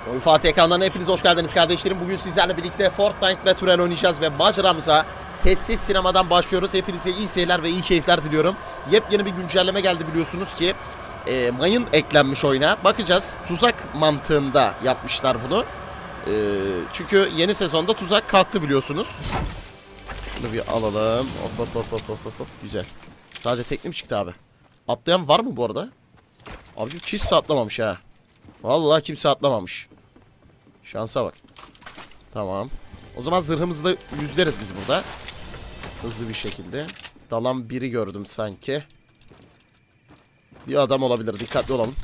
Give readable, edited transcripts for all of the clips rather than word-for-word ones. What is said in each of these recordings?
Oyun Fatih ekranlarına hepiniz hoş geldiniz kardeşlerim. Bugün sizlerle birlikte Fortnite Battle Royale oynayacağız ve maceramıza sessiz sinemadan başlıyoruz. Hepinize iyi seyirler ve iyi keyifler diliyorum. Yepyeni bir güncelleme geldi biliyorsunuz ki. Mayın eklenmiş oyuna. Bakacağız, tuzak mantığında yapmışlar bunu. Çünkü yeni sezonda tuzak kalktı biliyorsunuz. Şunu bir alalım. Hop. Güzel. Sadece tekne mi çıktı abi? Atlayan var mı bu arada? Abi kimse atlamamış ha. Vallahi kimse atlamamış. Şansa bak. Tamam. O zaman zırhımızı da yüzleriz biz burada. Hızlı bir şekilde. Dalan biri gördüm sanki. Bir adam olabilir. Dikkatli olalım.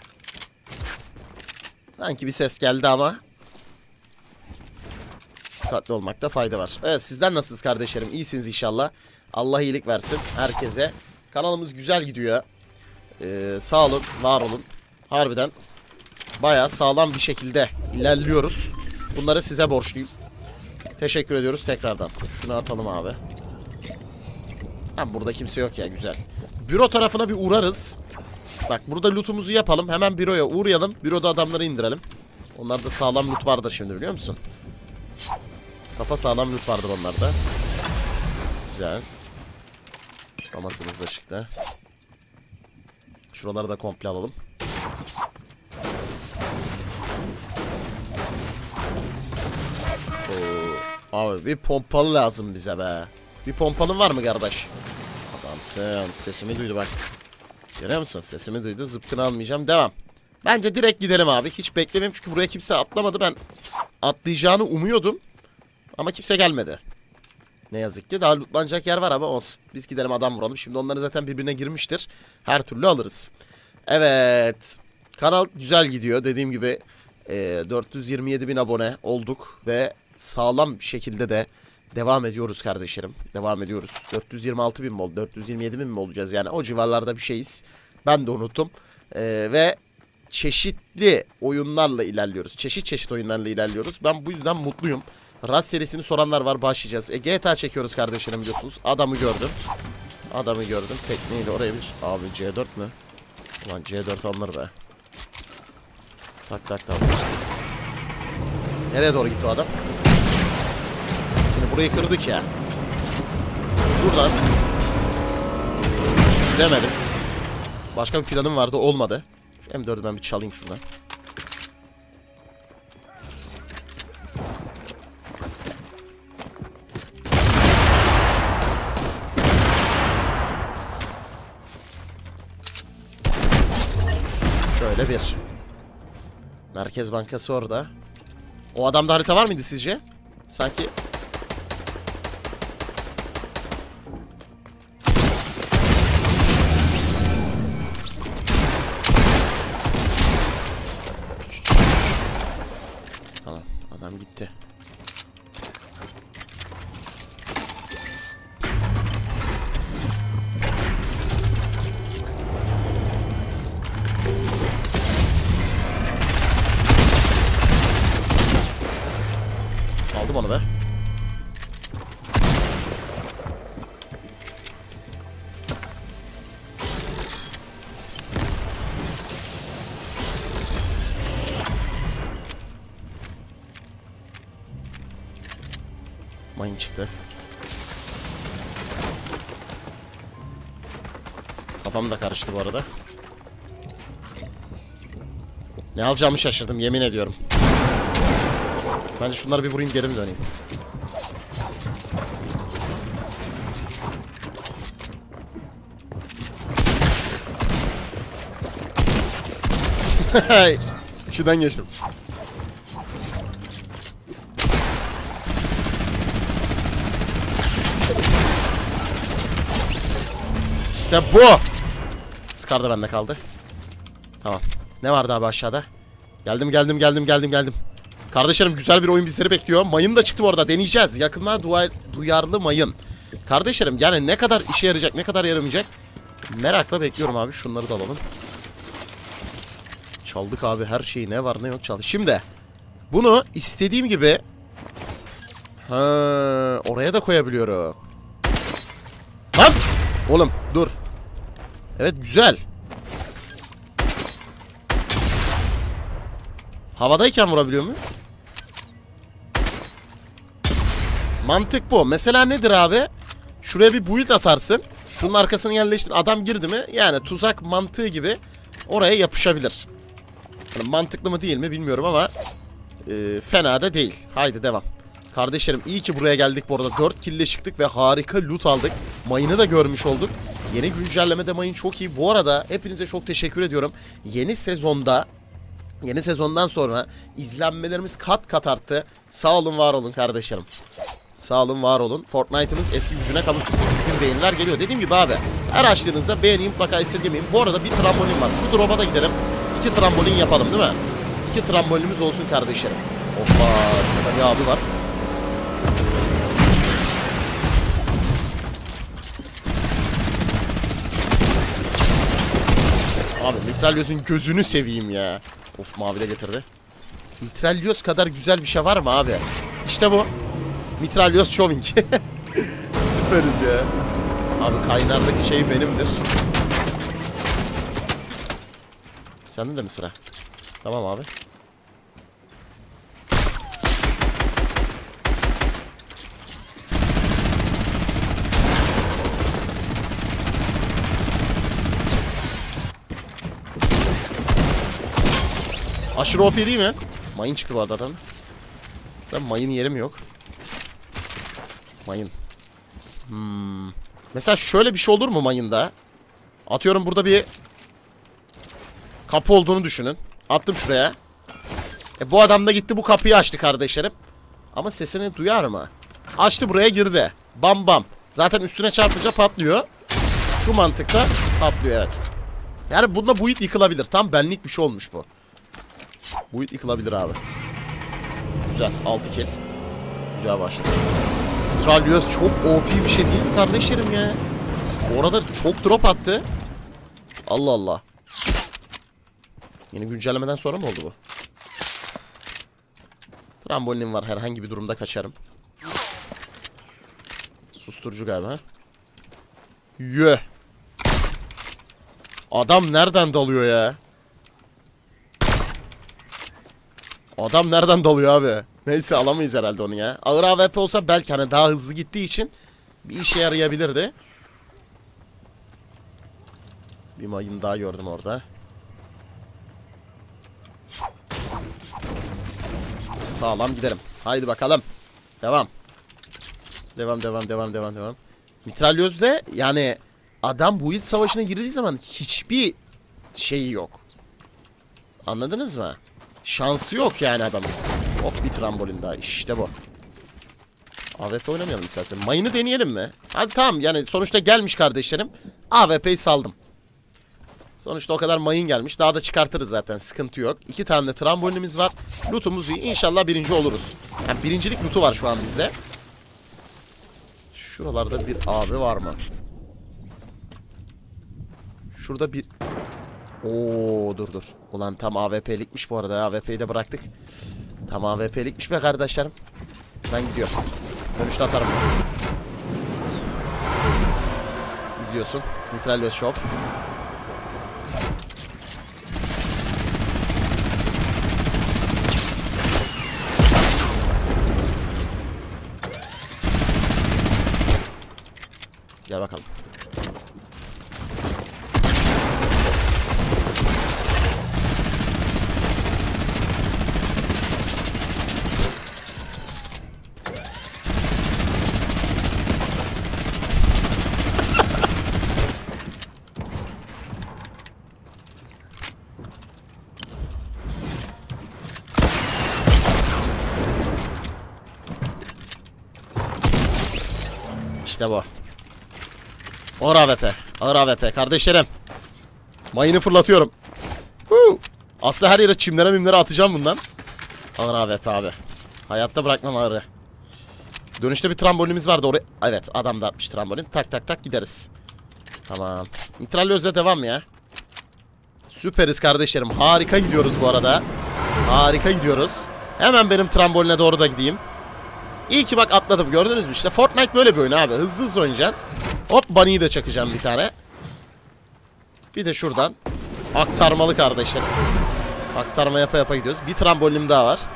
Sanki bir ses geldi ama. Dikkatli olmakta fayda var. Evet, sizler nasılsınız kardeşlerim? İyisiniz inşallah. Allah iyilik versin herkese. Kanalımız güzel gidiyor. Sağ olun, var olun. Harbiden bayağı sağlam bir şekilde ilerliyoruz. Bunları size borçluyum. Teşekkür ediyoruz tekrardan. Şunu atalım abi. Ha, burada kimse yok ya, güzel. Büro tarafına bir uğrarız. Bak, burada lootumuzu yapalım. Hemen büroya uğrayalım. Büroda adamları indirelim. Onlarda sağlam loot vardır şimdi, biliyor musun? Sapa sağlam loot vardır onlarda. Güzel. Mamasımız da çıktı. Şuraları da komple alalım. Abi bir pompalı lazım bize be. Bir pompalın var mı kardeş? Adamsın. Sesimi duydu bak. Görüyor musun? Sesimi duydu. Zıpkını almayacağım. Devam. Bence direkt gidelim abi. Hiç beklemeyeyim çünkü buraya kimse atlamadı. Ben atlayacağını umuyordum. Ama kimse gelmedi. Ne yazık ki. Daha lootlanacak yer var ama olsun. Biz gidelim, adam vuralım. Şimdi onları zaten birbirine girmiştir. Her türlü alırız. Evet. Kanal güzel gidiyor. Dediğim gibi 427.000 abone olduk ve sağlam bir şekilde de devam ediyoruz kardeşlerim. Devam ediyoruz. 426.000 mi oldu? 427.000 mi olacağız? Yani o civarlarda bir şeyiz. Ben de unuttum. Ve çeşitli oyunlarla ilerliyoruz. Çeşit oyunlarla ilerliyoruz. Ben bu yüzden mutluyum. Rust serisini soranlar var, başlayacağız. GTA çekiyoruz kardeşlerim biliyorsunuz. Adamı gördüm. Tekneyle oraya bir... Abi C4 mü? Ulan C4 alınır be. Tak. Nereye doğru gitti o adam? Şimdi burayı kırdık ya. Şuradan. Demedim. Başka bir planım vardı, olmadı. M4'ü ben bir çalayım şuradan. Şöyle bir. Merkez Bankası orada. O adamda harita var mıydı sizce? Sanki. Tamam, adam gitti. Aldım onu be. Mayın çıktı. Kafam da karıştı bu arada. Ne alacağımı şaşırdım, yemin ediyorum. Bence şunları bir vurayım, geri mi döneyim? İçinden geçtim. İşte bu. Scar da bende kaldı. Tamam. Ne vardı abi aşağıda? Geldim. Kardeşlerim, güzel bir oyun bizleri bekliyor. Mayın da çıktı bu arada, deneyeceğiz. Yakınlığa duyarlı mayın. Kardeşlerim, yani ne kadar işe yarayacak, ne kadar yaramayacak merakla bekliyorum abi. Şunları da alalım. Çaldık abi her şeyi, ne var ne yok çaldık. Şimdi bunu istediğim gibi oraya da koyabiliyorum. Lan! Oğlum dur. Evet, güzel. Havadayken vurabiliyor mu? Mantık bu. Mesela nedir abi? Şuraya bir build atarsın. Şunun arkasını yerleştir. Adam girdi mi? Yani tuzak mantığı gibi oraya yapışabilir. Yani mantıklı mı değil mi bilmiyorum ama fena da değil. Haydi devam. Kardeşlerim iyi ki buraya geldik bu arada. 4 kill'le çıktık ve harika loot aldık. Mayını da görmüş olduk. Yeni güncellemede mayın çok iyi. Bu arada hepinize çok teşekkür ediyorum. Yeni sezondan sonra izlenmelerimiz kat kat arttı. Sağ olun, var olun kardeşlerim. Sağ olun, var olun. Fortnite'ımız eski gücüne kavuştu. 8000 beğeniler geliyor. Dediğim gibi abi, her açtığınızda beğeniyi mutlaka esirgemeyin. Bu arada bir trambolin var. Şu drop'a da gidelim. 2 trambolin yapalım değil mi? 2 trambolinimiz olsun kardeşlerim. Hoppa. Burada bir abi var. Abi mitralyozun gözünü seveyim ya. Of, mavi de getirdi. Mitralyoz kadar güzel bir şey var mı abi? İşte bu. Mitralyoz Shoving. Süperiz ya. Abi kaynardaki şey benimdir. Sende de mi sıra? Tamam abi. Aşırı OP değil mi? Mayın çıktı bu arada. Ben mayın yerim yok. Mayın. Mesela şöyle bir şey olur mu mayında? Atıyorum burada bir kapı olduğunu düşünün. Attım şuraya. Bu adam da gitti bu kapıyı açtı kardeşlerim. Ama sesini duyar mı? Açtı, buraya girdi. Bam bam. Zaten üstüne çarpınca patlıyor. Şu mantıkta patlıyor, evet. Yani bunda build yıkılabilir. Tam benlik bir şey olmuş bu. Build yıkılabilir abi. Güzel. 6 kill. Güzel başladı. Mitralyoz çok OP bir şey değil mi kardeşlerim ya? Orada çok drop attı. Allah Allah. Yeni güncellemeden sonra mı oldu bu? Trambolinim var. Herhangi bir durumda kaçarım. Susturucu galiba. Yö. Adam nereden dalıyor ya? Adam nereden dalıyor abi? Neyse, alamayız herhalde onu ya. Ağır AWP olsa belki hani daha hızlı gittiği için bir işe yarayabilirdi. Bir mayın daha gördüm orada. Sağlam giderim. Haydi bakalım. Devam. Devam. Mitralyözde yani adam bu build savaşına girdiği zaman hiçbir şeyi yok. Anladınız mı? Şansı yok yani adamın. Hop, bir trambolin daha. İşte bu. AWP oynamayalım istersen. Mayını deneyelim mi? Hadi tamam, yani sonuçta gelmiş kardeşlerim. AWP'yi saldım. Sonuçta o kadar mayın gelmiş. Daha da çıkartırız zaten. Sıkıntı yok. 2 tane de trambolinimiz var. Lootumuz iyi. İnşallah birinci oluruz. Yani birincilik lootu var şu an bizde. Şuralarda bir abi var mı? Şurada bir... Oo, dur. Ulan tam AWP'likmiş bu arada. AWP'yi de bıraktık. Tam AWP'likmiş be kardeşlerim. Ben gidiyorum. Dönüşte atarım. İzliyorsun. Mitralyoz Show. Gel bakalım. İşte bu. Ağır AWP. Ağır AWP kardeşlerim. Mayını fırlatıyorum. Aslında her yere çimlere atacağım bundan. Ağır AWP abi. Hayatta bırakmam ağırı. Dönüşte bir trambolinimiz vardı oraya. Evet, adam da atmış trambolin. Tak gideriz. Tamam. Mitralyözle devam ya. Süperiz kardeşlerim. Harika gidiyoruz bu arada. Harika gidiyoruz. Hemen benim tramboline doğru da gideyim. İyi ki bak atladım, gördünüz mü? İşte Fortnite böyle bir oyun abi. Hızlı oynayacaksın. Hop, bunny'yi de çakacağım bir tane. Bir de şuradan. Aktarmalı kardeşlerim. Aktarma yapa yapa gidiyoruz. Bir trambolinim daha var.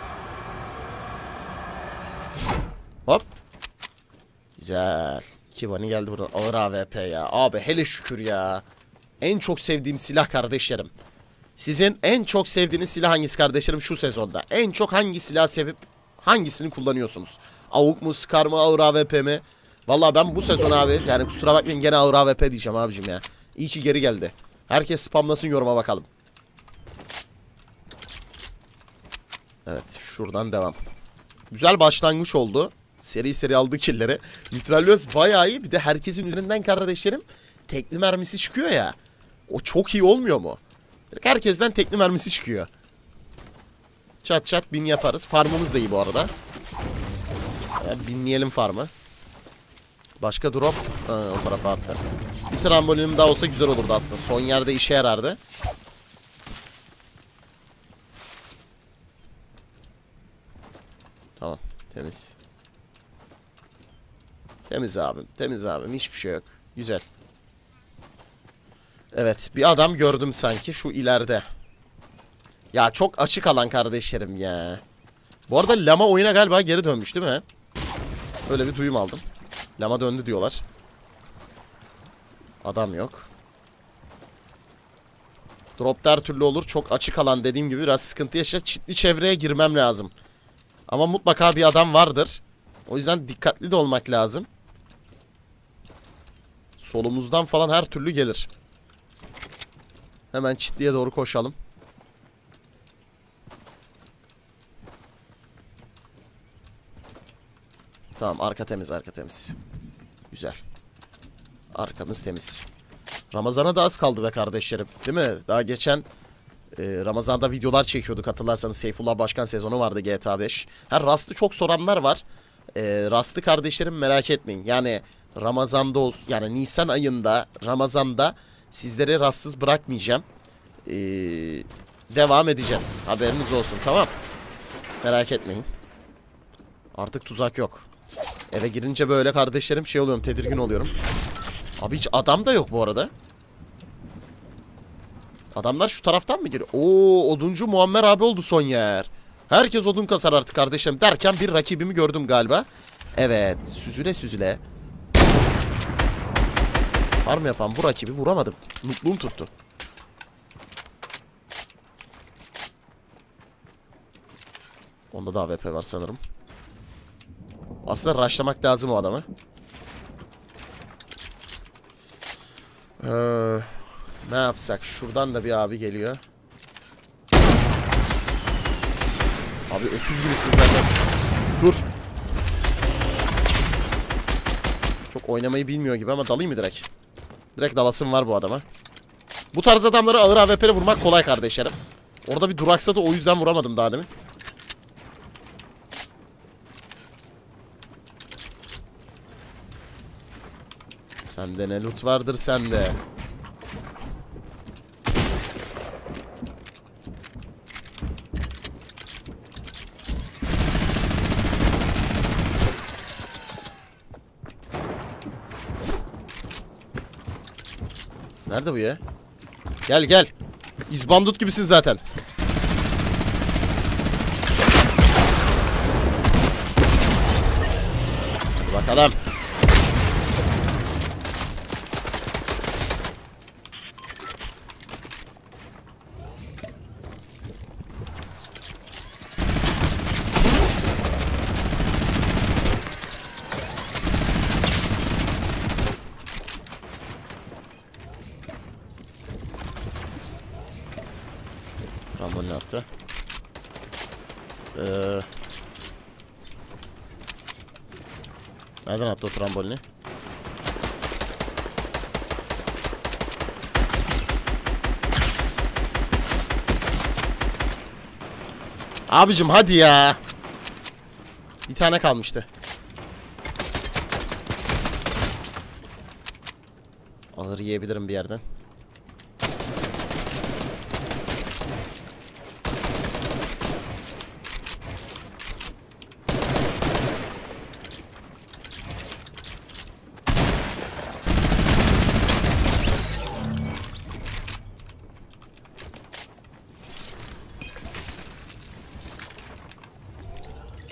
Hop. Güzel. 2 bunny geldi buradan. Ağır AWP ya. Abi hele şükür ya. En çok sevdiğim silah kardeşlerim. Sizin en çok sevdiğiniz silah hangisi kardeşlerim şu sezonda? En çok hangi silah sevip hangisini kullanıyorsunuz? AWP mu, Scar mı, ağır AWP mi? Vallahi ben bu sezon abi, yani kusura bakmayın gene ağır AWP diyeceğim abicim ya. İyi ki geri geldi. Herkes spamlasın, yoruma bakalım. Evet, şuradan devam. Güzel başlangıç oldu. Seri seri aldı killleri. Mitralyöz bayağı iyi. Bir de herkesin üzerinden kardeşlerim tekli mermisi çıkıyor ya. O çok iyi olmuyor mu? Herkesten tekli mermisi çıkıyor. Çat çat bin yaparız. Farmımız da iyi bu arada. Binleyelim farmı. Başka drop. O tarafa attı. Bir trambolinim daha olsa güzel olurdu aslında. Son yerde işe yarardı. Tamam. Temiz. Temiz abim. Temiz abim. Hiçbir şey yok. Güzel. Evet. Bir adam gördüm sanki şu ileride. Ya çok açık alan kardeşlerim ya. Bu arada Lama oyuna galiba geri dönmüş değil mi? Öyle bir duyum aldım. Lama döndü diyorlar. Adam yok. Drop her türlü olur. Çok açık alan dediğim gibi biraz sıkıntı yaşa. Çitli çevreye girmem lazım. Ama mutlaka bir adam vardır. O yüzden dikkatli de olmak lazım. Solumuzdan falan her türlü gelir. Hemen çitliye doğru koşalım. Tamam, arka temiz, arka temiz. Güzel. Arkamız temiz. Ramazan'a da az kaldı be kardeşlerim. Değil mi? Daha geçen Ramazan'da videolar çekiyorduk. Hatırlarsanız Seyfullah Başkan sezonu vardı GTA 5. Her Rust'ı çok soranlar var. Rust'ı kardeşlerim merak etmeyin. Yani Ramazan'da olsun. Yani Nisan ayında Ramazan'da sizleri Rust'sız bırakmayacağım. Devam edeceğiz. Haberiniz olsun, tamam. Merak etmeyin. Artık tuzak yok. Eve girince böyle kardeşlerim şey oluyorum, tedirgin oluyorum. Abi hiç adam da yok bu arada. Adamlar şu taraftan mı geliyor? Oo, oduncu Muammer abi oldu son yer. Herkes odun kasar artık kardeşlerim derken bir rakibimi gördüm galiba. Evet, süzüle süzüle. Var mı yapan bu rakibi vuramadım. Nutluğum tuttu. Onda da AWP var sanırım. Aslında rushlamak lazım o adamı. Ne yapsak? Şuradan da bir abi geliyor. Abi öküz gibisin zaten. Dur. Çok oynamayı bilmiyor gibi ama dalayım mı direkt? Direkt dalasım var bu adama. Bu tarz adamları ağır AWP'le vurmak kolay kardeşlerim. Orada bir duraksadı, o yüzden vuramadım daha demin. Sende ne loot vardır sende. Nerede bu ya? Gel gel. İzbandut gibisin zaten. Hadi bakalım. Rambo ne yaptı? Nereden attı o trambolini? Abicim hadi ya. Bir tane kalmıştı. Ağır yiyebilirim bir yerden.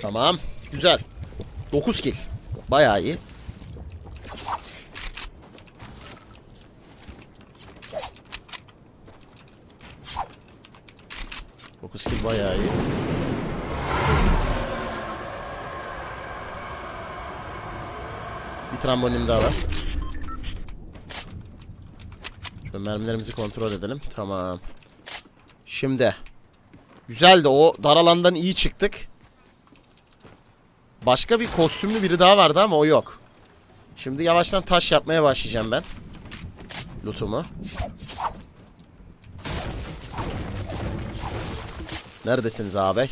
Tamam. Güzel. 9 kill. Bayağı iyi. Dokuz kill bayağı iyi. Bir trambolim daha var. Şöyle mermilerimizi kontrol edelim. Tamam. Şimdi. Güzeldi, o dar alandan iyi çıktık. Başka bir kostümlü biri daha vardı ama o yok. Şimdi yavaştan taş yapmaya başlayacağım ben. Lootumu. Neredesiniz abi?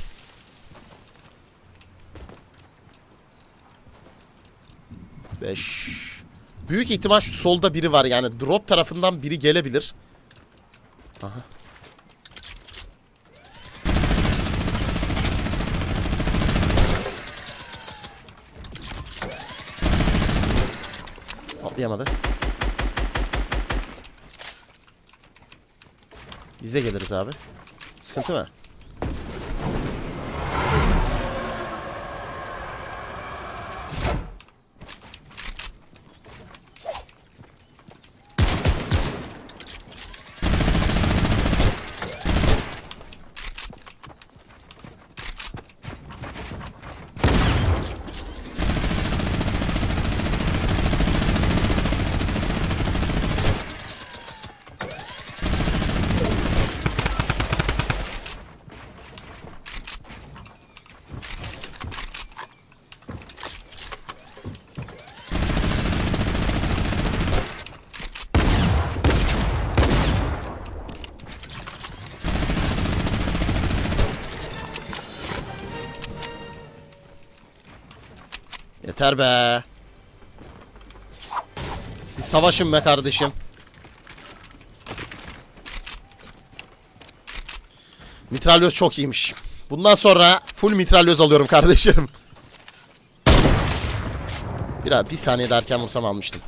Beş. Büyük ihtimal şu solda biri var, yani drop tarafından biri gelebilir. Aha. Atlayamadı. Biz de geliriz abi. Sıkıntı mı? Yeter be. Bir savaşın be kardeşim. Mitralyoz çok iyiymiş. Bundan sonra full mitralyoz alıyorum kardeşlerim. Bir saniye derken vursam almıştım.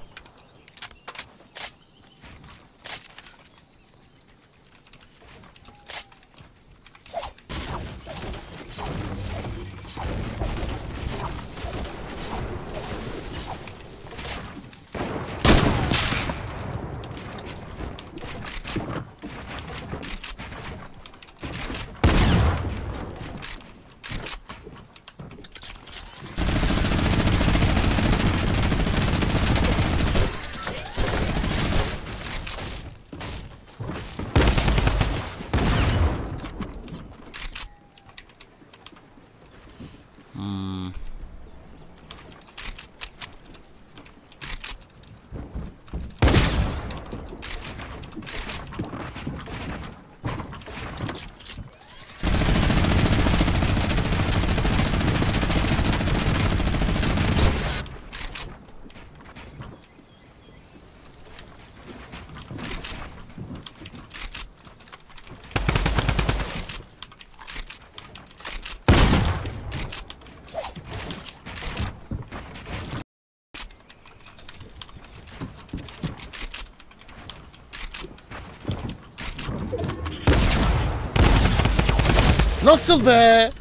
Nasıl be?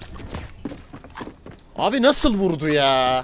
Abi nasıl vurdu ya?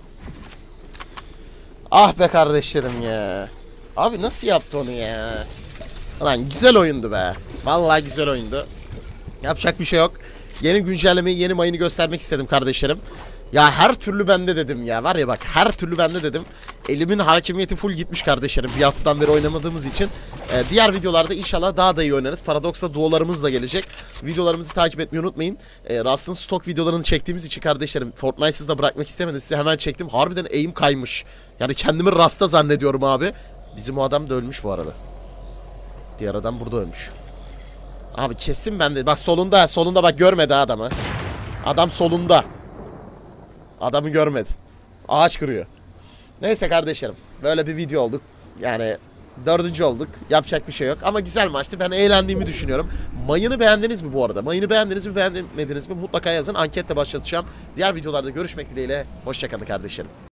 Ah be kardeşlerim ya. Abi nasıl yaptı onu ya? Lan güzel oyundu be. Vallahi güzel oyundu. Yapacak bir şey yok. Yeni güncellemeyi, yeni mayını göstermek istedim kardeşlerim. Ya her türlü bende dedim ya. Var ya bak, her türlü bende dedim. Elimin hakimiyeti full gitmiş kardeşlerim. Bir haftadan beri oynamadığımız için. Diğer videolarda inşallah daha da iyi oynarız. Paradox'ta duolarımız da gelecek. Videolarımızı takip etmeyi unutmayın. Rust'ın stok videolarını çektiğimiz için kardeşlerim, Fortnite'sız da bırakmak istemedim. Size hemen çektim. Harbiden aim kaymış. Yani kendimi Rust'ta zannediyorum abi. Bizim o adam da ölmüş bu arada. Diğer adam burada ölmüş. Abi kesin bende. Bak solunda. Solunda bak, görmedi adamı. Adam solunda. Adamı görmedi. Ağaç kırıyor. Neyse kardeşlerim. Böyle bir video olduk. Yani 4. olduk. Yapacak bir şey yok. Ama güzel maçtı. Ben eğlendiğimi düşünüyorum. Mayını beğendiniz mi bu arada? Mayını beğendiniz mi, beğenmediniz mi? Mutlaka yazın. Anketle başlatacağım. Diğer videolarda görüşmek dileğiyle. Hoşçakalın kardeşlerim.